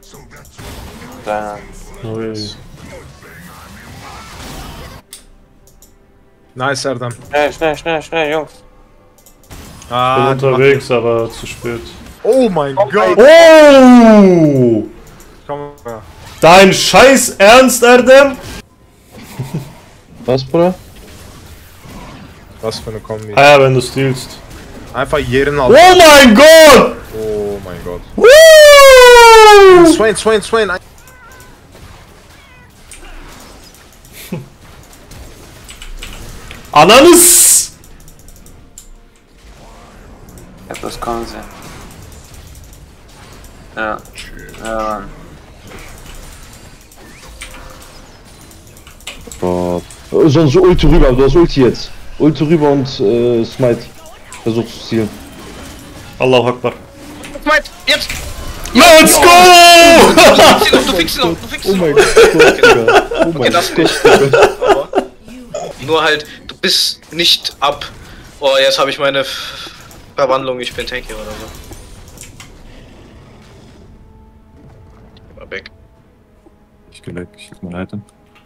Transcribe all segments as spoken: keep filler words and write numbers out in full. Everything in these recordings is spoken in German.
Da. Ui. Nice, Erdem. Schnell, schnell, schnell, schnell, Jungs. Ah, Bin unterwegs, aber zu spät. oh mein Gott! Oh! Komm mal. Dein Scheiß Ernst, Erdem? Was, Bruder? Was für eine Kombi. Ah ja, wenn du stealst. Einfach jeden Oh Alter. mein Gott! Oh mein Gott. Woo! Swain, Swain, Swain. Ananas! Ich hab das kommen sehen. Ja. Ja, Mann. Boah. Sonst Ulti rüber, du hast Ulti jetzt. Ulti rüber und äh, Smite. Versuch zu zielen. Allahu Akbar. Smite, jetzt! Let's go! Du fixst ihn noch, du fixst ihn noch, du fixst ihn Oh noch. mein Gott, Digga. Oh Okay, mein das Gott. nicht. Aber nur halt, du bist nicht ab. Oh, jetzt habe ich meine F Verwandlung, ich bin Tanky oder so. Mal weg. Ich geh weg, ich mal leiten.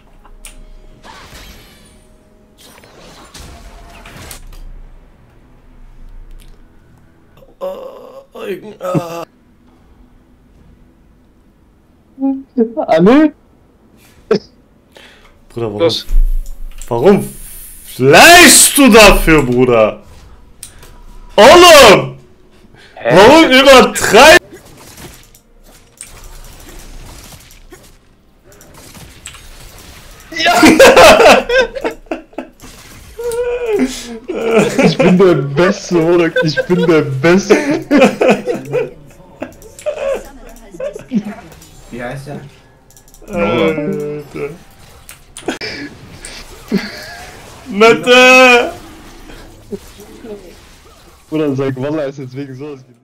Ah, ne? Bruder, warum? Los. Warum flashst du dafür, Bruder? Ollum! Warum übertreibst Ich bin der Beste, oder? Ich bin der Beste. Wie heißt der? Alter. Mette! Oder sag, Wallah ist jetzt wegen sowas.